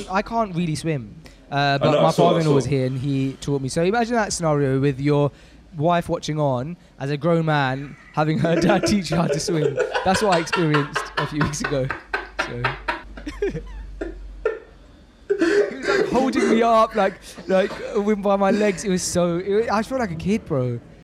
I can't really swim, but know, my I saw. father-in-law was here and he taught me. So imagine that scenario with your wife watching on as a grown man having her dad teach you how to swim. That's what I experienced a few weeks ago. So. He was like holding me up, like by my legs. It was so. I felt like a kid, bro.